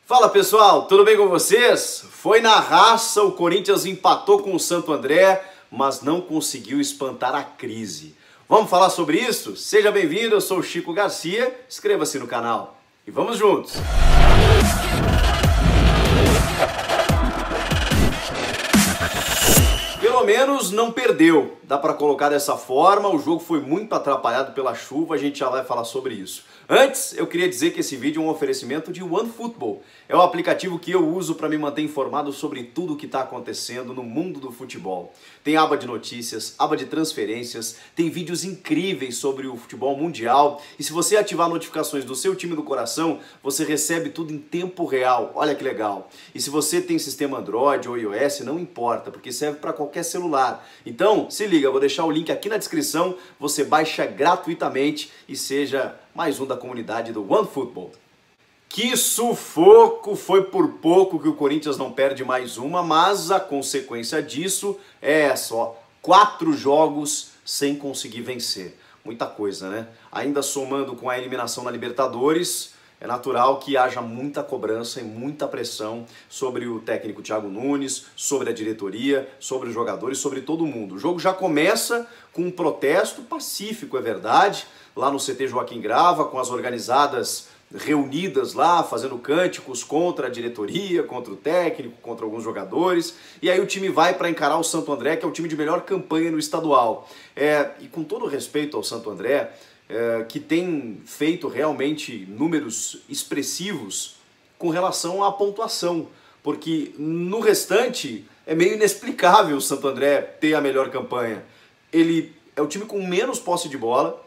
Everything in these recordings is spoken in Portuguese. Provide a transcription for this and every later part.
Fala pessoal, tudo bem com vocês? Foi na raça, o Corinthians empatou com o Santo André, mas não conseguiu espantar a crise. Vamos falar sobre isso? Seja bem-vindo, eu sou o Chico Garcia, inscreva-se no canal e vamos juntos! Pelo menos não perdeu, dá para colocar dessa forma, o jogo foi muito atrapalhado pela chuva, a gente já vai falar sobre isso. Antes, eu queria dizer que esse vídeo é um oferecimento de OneFootball. É o aplicativo que eu uso para me manter informado sobre tudo o que está acontecendo no mundo do futebol. Tem aba de notícias, aba de transferências, tem vídeos incríveis sobre o futebol mundial. E se você ativar notificações do seu time do coração, você recebe tudo em tempo real. Olha que legal. E se você tem sistema Android ou iOS, não importa, porque serve para qualquer celular. Então, se liga, eu vou deixar o link aqui na descrição, você baixa gratuitamente e seja mais um da comunidade do OneFootball. Que sufoco, foi por pouco que o Corinthians não perde mais uma, mas a consequência disso é só 4 jogos sem conseguir vencer. Muita coisa, né? Ainda somando com a eliminação na Libertadores, é natural que haja muita cobrança e muita pressão sobre o técnico Thiago Nunes, sobre a diretoria, sobre os jogadores, sobre todo mundo. O jogo já começa com um protesto pacífico, é verdade, lá no CT Joaquim Grava, com as organizadas reunidas lá, fazendo cânticos contra a diretoria, contra o técnico, contra alguns jogadores, e aí o time vai para encarar o Santo André, que é o time de melhor campanha no estadual. E com todo respeito ao Santo André, que tem feito realmente números expressivos com relação à pontuação, porque no restante é meio inexplicável o Santo André ter a melhor campanha. Ele é o time com menos posse de bola,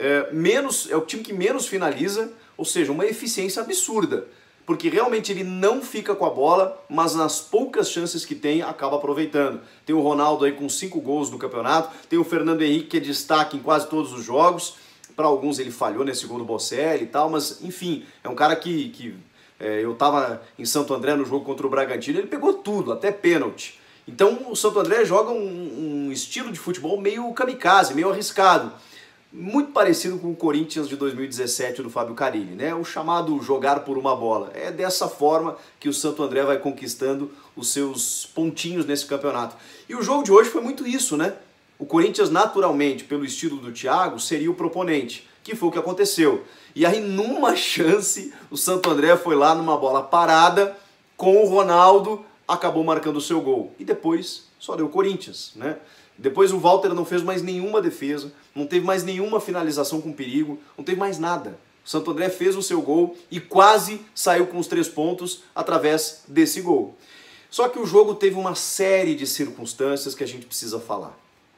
é o time que menos finaliza, ou seja, uma eficiência absurda, porque realmente ele não fica com a bola, mas nas poucas chances que tem, acaba aproveitando. Tem o Ronaldo aí com 5 gols no campeonato, tem o Fernando Henrique que é destaque em quase todos os jogos, para alguns ele falhou nesse gol do Bocelli e tal, mas enfim, é um cara que eu estava em Santo André no jogo contra o Bragantino, ele pegou tudo, até pênalti. Então o Santo André joga um estilo de futebol meio kamikaze, meio arriscado. Muito parecido com o Corinthians de 2017 do Fábio Carille, né? O chamado jogar por uma bola. É dessa forma que o Santo André vai conquistando os seus pontinhos nesse campeonato. E o jogo de hoje foi muito isso, né? O Corinthians, naturalmente, pelo estilo do Thiago, seria o proponente, que foi o que aconteceu. E aí, numa chance, o Santo André foi lá numa bola parada, com o Ronaldo, acabou marcando o seu gol. E depois, só deu o Corinthians, né? Depois o Walter não fez mais nenhuma defesa, não teve mais nenhuma finalização com perigo, não teve mais nada. O Santo André fez o seu gol e quase saiu com os 3 pontos através desse gol. Só que o jogo teve uma série de circunstâncias que a gente precisa falar.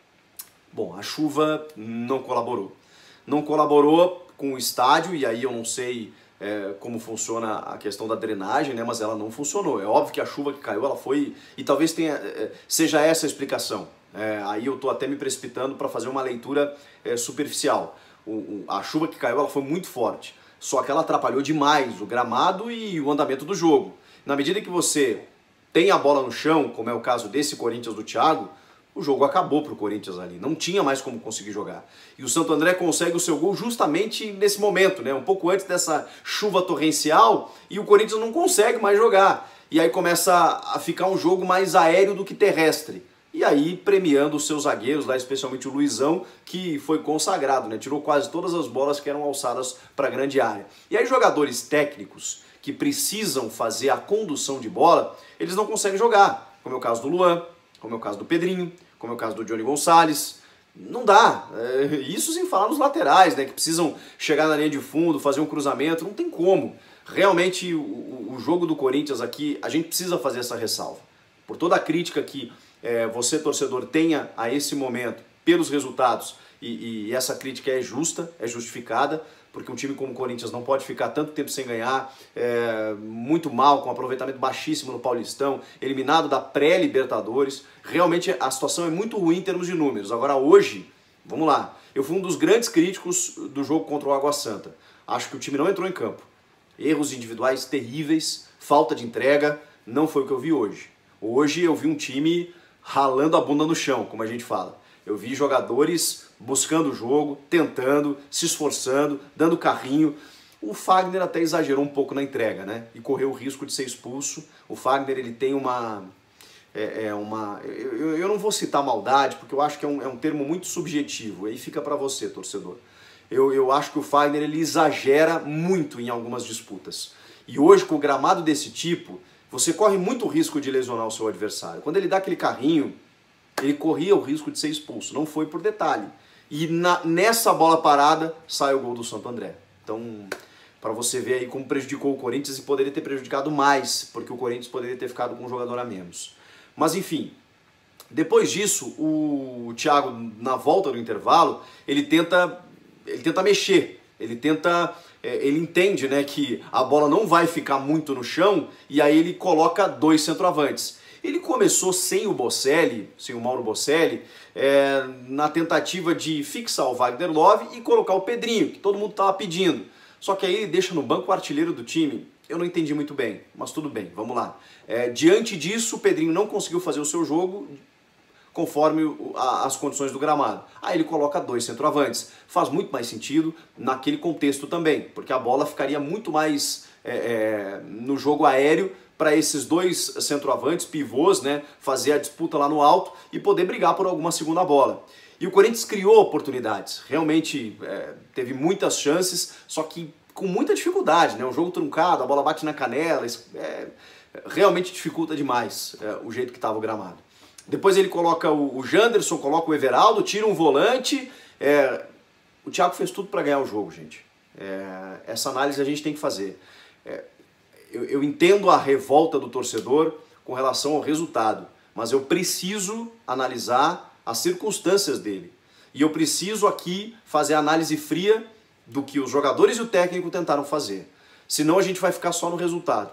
Bom, a chuva não colaborou. Não colaborou com o estádio, e aí eu não sei como funciona a questão da drenagem, né? Mas ela não funcionou. É óbvio que a chuva que caiu, ela foi... E talvez seja essa a explicação. Aí eu estou até me precipitando para fazer uma leitura superficial. A chuva que caiu, ela foi muito forte. Só que ela atrapalhou demais o gramado e o andamento do jogo. Na medida que você tem a bola no chão, como é o caso desse Corinthians do Thiago, o jogo acabou para o Corinthians ali, não tinha mais como conseguir jogar. E o Santo André consegue o seu gol justamente nesse momento, né? Um pouco antes dessa chuva torrencial, e o Corinthians não consegue mais jogar. E aí começa a ficar um jogo mais aéreo do que terrestre. E aí premiando os seus zagueiros, lá especialmente o Luizão, que foi consagrado, né? Tirou quase todas as bolas que eram alçadas para a grande área. E aí jogadores técnicos que precisam fazer a condução de bola, eles não conseguem jogar, como é o caso do Luan, como é o caso do Pedrinho, como é o caso do Johnny Gonçalves. Não dá. Isso sem falar nos laterais, né, que precisam chegar na linha de fundo, fazer um cruzamento, não tem como. Realmente o jogo do Corinthians aqui, a gente precisa fazer essa ressalva. Por toda a crítica que você, torcedor, tenha a esse momento pelos resultados, e essa crítica é justa, é justificada, porque um time como o Corinthians não pode ficar tanto tempo sem ganhar, muito mal, com aproveitamento baixíssimo no Paulistão, eliminado da pré-Libertadores. Realmente a situação é muito ruim em termos de números. Agora hoje, vamos lá, eu fui um dos grandes críticos do jogo contra o Água Santa. Acho que o time não entrou em campo. Erros individuais terríveis, falta de entrega, não foi o que eu vi hoje. Hoje eu vi um time ralando a bunda no chão, como a gente fala. Eu vi jogadores buscando o jogo, tentando, se esforçando, dando carrinho. O Fagner até exagerou um pouco na entrega, né? E correu o risco de ser expulso. O Fagner, ele tem uma... Eu não vou citar maldade, porque eu acho que é um termo muito subjetivo. Aí fica para você, torcedor. Eu acho que o Fagner, ele exagera muito em algumas disputas. E hoje, com o gramado desse tipo, você corre muito risco de lesionar o seu adversário. Quando ele dá aquele carrinho, ele corria o risco de ser expulso. Não foi por detalhe. E nessa bola parada, sai o gol do Santo André. Então, para você ver aí como prejudicou o Corinthians, e poderia ter prejudicado mais, porque o Corinthians poderia ter ficado com um jogador a menos. Mas enfim, depois disso, o Thiago, na volta do intervalo, ele tenta mexer, ele entende, né, que a bola não vai ficar muito no chão, e aí ele coloca 2 centroavantes. Ele começou sem o Bocelli, sem o Mauro Bocelli, na tentativa de fixar o Wagner Love e colocar o Pedrinho, que todo mundo estava pedindo. Só que aí ele deixa no banco o artilheiro do time. Eu não entendi muito bem, mas tudo bem, vamos lá. Diante disso, o Pedrinho não conseguiu fazer o seu jogo conforme as condições do gramado. Aí ele coloca 2 centroavantes. Faz muito mais sentido naquele contexto também, porque a bola ficaria muito mais no jogo aéreo para esses 2 centroavantes, pivôs, né, fazer a disputa lá no alto e poder brigar por alguma segunda bola. E o Corinthians criou oportunidades, realmente teve muitas chances, só que com muita dificuldade, né? Um jogo truncado, a bola bate na canela, realmente dificulta demais o jeito que estava o gramado. Depois ele coloca o Janderson, coloca o Everaldo, tira um volante. O Thiago fez tudo para ganhar o jogo, gente. Essa análise a gente tem que fazer. Eu entendo a revolta do torcedor com relação ao resultado, mas eu preciso analisar as circunstâncias dele. E eu preciso aqui fazer a análise fria do que os jogadores e o técnico tentaram fazer. Senão a gente vai ficar só no resultado.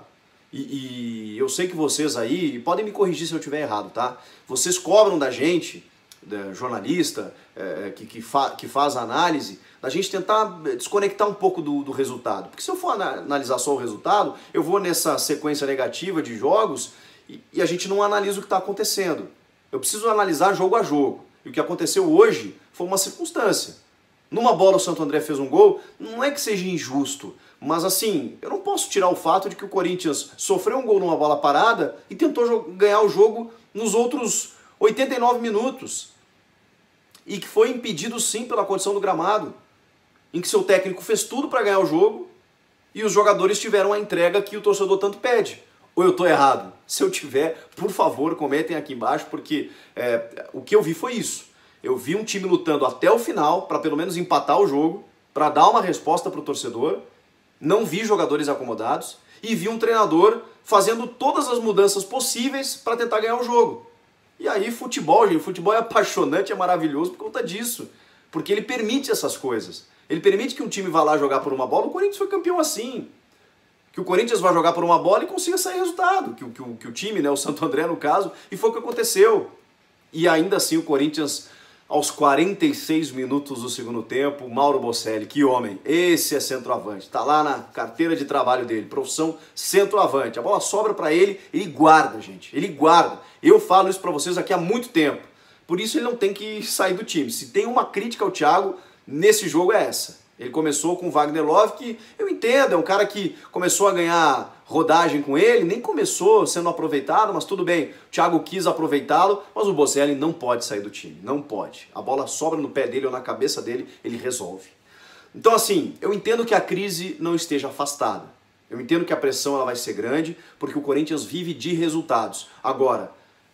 E eu sei que vocês aí, podem me corrigir se eu estiver errado, tá? Vocês cobram da gente, jornalista, que faz a análise, da gente tentar desconectar um pouco do resultado. Porque se eu for analisar só o resultado, eu vou nessa sequência negativa de jogos e a gente não analisa o que está acontecendo. Eu preciso analisar jogo a jogo. E o que aconteceu hoje foi uma circunstância. Numa bola o Santo André fez um gol, não é que seja injusto, mas assim, eu não posso tirar o fato de que o Corinthians sofreu um gol numa bola parada e tentou ganhar o jogo nos outros 89 minutos. E que foi impedido sim pela condição do gramado, em que seu técnico fez tudo para ganhar o jogo e os jogadores tiveram a entrega que o torcedor tanto pede. Ou eu estou errado? Se eu tiver, por favor, comentem aqui embaixo, porque o que eu vi foi isso. Eu vi um time lutando até o final para pelo menos empatar o jogo, para dar uma resposta para o torcedor. Não vi jogadores acomodados e vi um treinador fazendo todas as mudanças possíveis para tentar ganhar o jogo. E aí futebol, gente, futebol é apaixonante, é maravilhoso por conta disso, porque ele permite essas coisas. Ele permite que um time vá lá jogar por uma bola. O Corinthians foi campeão assim. Que o Corinthians vá jogar por uma bola e consiga sair resultado. Que o time, né, o Santo André no caso, e foi o que aconteceu. E ainda assim o Corinthians, aos 46 minutos do segundo tempo, Mauro Bocelli, que homem, esse é centroavante, tá lá na carteira de trabalho dele, profissão centroavante, a bola sobra para ele guarda, gente, ele guarda. Eu falo isso para vocês aqui há muito tempo, por isso ele não tem que sair do time. Se tem uma crítica ao Thiago nesse jogo é essa. Ele começou com o Wagner Love, que eu entendo, é um cara que começou a ganhar rodagem com ele, nem começou sendo aproveitado, mas tudo bem, o Thiago quis aproveitá-lo, mas o Bocelli não pode sair do time, não pode. A bola sobra no pé dele ou na cabeça dele, ele resolve. Então assim, eu entendo que a crise não esteja afastada, eu entendo que a pressão ela vai ser grande, porque o Corinthians vive de resultados. Agora,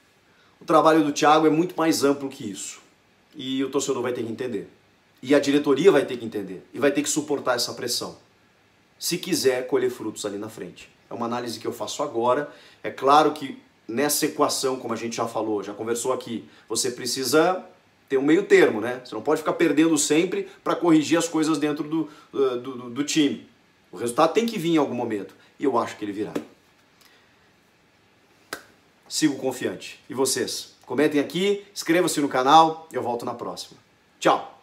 o trabalho do Thiago é muito mais amplo que isso, e o torcedor vai ter que entender. E a diretoria vai ter que entender e vai ter que suportar essa pressão, se quiser colher frutos ali na frente. É uma análise que eu faço agora. É claro que nessa equação, como a gente já falou, já conversou aqui, você precisa ter um meio termo, né? Você não pode ficar perdendo sempre para corrigir as coisas dentro do time. O resultado tem que vir em algum momento. E eu acho que ele virá. Sigo confiante. E vocês? Comentem aqui, inscreva-se no canal. Eu volto na próxima. Tchau!